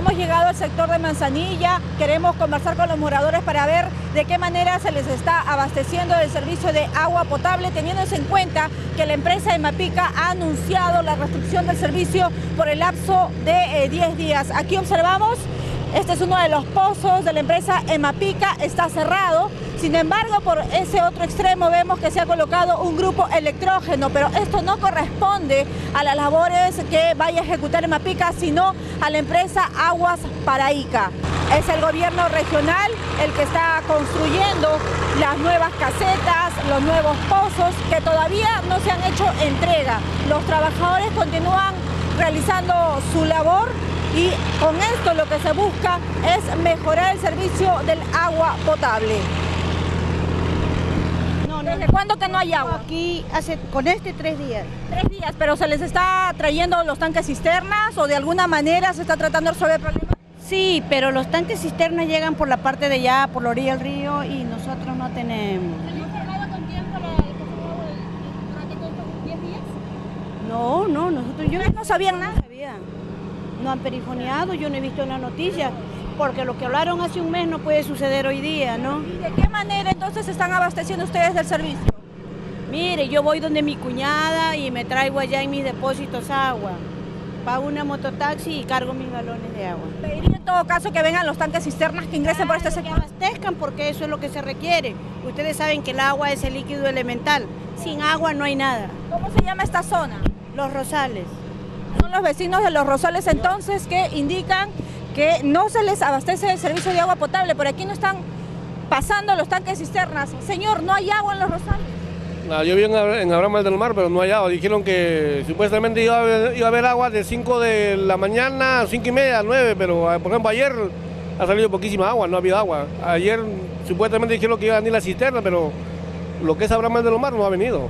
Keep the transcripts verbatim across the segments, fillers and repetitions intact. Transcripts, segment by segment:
Hemos llegado al sector de Manzanilla, queremos conversar con los moradores para ver de qué manera se les está abasteciendo del servicio de agua potable, teniéndose en cuenta que la empresa Emapica ha anunciado la restricción del servicio por el lapso de eh, diez días. Aquí observamos, este es uno de los pozos de la empresa Emapica, está cerrado. Sin embargo, por ese otro extremo vemos que se ha colocado un grupo electrógeno, pero esto no corresponde a las labores que vaya a ejecutar Emapica, sino a la empresa Aguas Paraíca. Es el gobierno regional el que está construyendo las nuevas casetas, los nuevos pozos, que todavía no se han hecho entrega. Los trabajadores continúan realizando su labor y con esto lo que se busca es mejorar el servicio del agua potable. ¿Desde cuándo que no hay agua? Aquí hace con este tres días. Tres días, pero ¿se les está trayendo los tanques cisternas o de alguna manera se está tratando de resolver el problema? Sí, pero los tanques cisternas llegan por la parte de allá, por la orilla del río, y nosotros no tenemos. ¿Se han encargado con tiempo la agua durante todos estos diez días? No, no, nosotros yo no sabían nada. No sabía. No han perifoneado, yo no he visto en la noticia. Porque lo que hablaron hace un mes no puede suceder hoy día, ¿no? ¿Y de qué manera entonces se están abasteciendo ustedes del servicio? Mire, yo voy donde mi cuñada y me traigo allá en mis depósitos agua. Pago una mototaxi y cargo mis galones de agua. Pediría en todo caso que vengan los tanques cisternas que ingresen claro, por este sector. Que abastezcan porque eso es lo que se requiere. Ustedes saben que el agua es el líquido elemental. Sin agua no hay nada. ¿Cómo se llama esta zona? Los Rosales. Son los vecinos de Los Rosales entonces que indican que no se les abastece el servicio de agua potable. Por aquí no están pasando los tanques cisternas. Señor, ¿no hay agua en Los Rosales? No, yo vi en, en Abraham del Mar, pero no hay agua. Dijeron que supuestamente iba a haber, iba a haber agua de cinco de la mañana a cinco y media, a nueve, pero por ejemplo ayer ha salido poquísima agua, no ha habido agua. Ayer supuestamente dijeron que iba a venir la cisterna, pero lo que es Abraham del Mar no ha venido.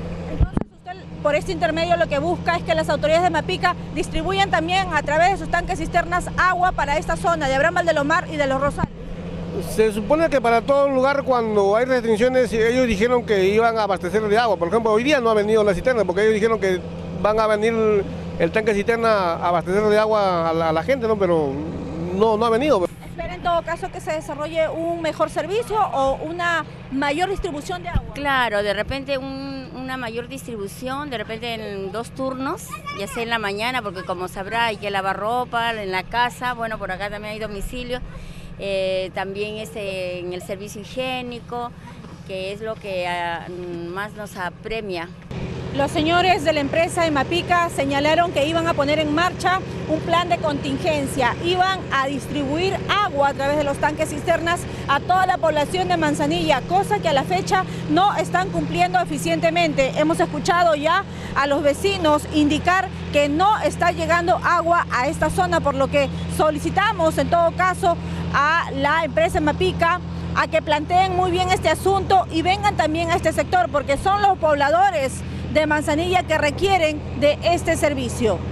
Por este intermedio lo que busca es que las autoridades de Emapica distribuyan también a través de sus tanques cisternas agua para esta zona de Abraham del Mar y de Los Rosales. Se supone que para todo lugar cuando hay restricciones ellos dijeron que iban a abastecer de agua. Por ejemplo, hoy día no ha venido la cisterna porque ellos dijeron que van a venir el tanque cisterna a abastecer de agua a la, a la gente, ¿no? Pero no, no ha venido. ¿Espera en todo caso que se desarrolle un mejor servicio o una mayor distribución de agua? Claro, de repente un, una mayor distribución, de repente en dos turnos, ya sea en la mañana, porque como sabrá hay que lavar ropa en la casa, bueno, por acá también hay domicilio, eh, también este, en el servicio higiénico, que es lo que uh, más nos apremia. Los señores de la empresa Emapica señalaron que iban a poner en marcha un plan de contingencia, iban a distribuir agua a través de los tanques cisternas a toda la población de Manzanilla, cosa que a la fecha no están cumpliendo eficientemente. Hemos escuchado ya a los vecinos indicar que no está llegando agua a esta zona, por lo que solicitamos en todo caso a la empresa Emapica a que planteen muy bien este asunto y vengan también a este sector, porque son los pobladores de Manzanilla que requieren de este servicio.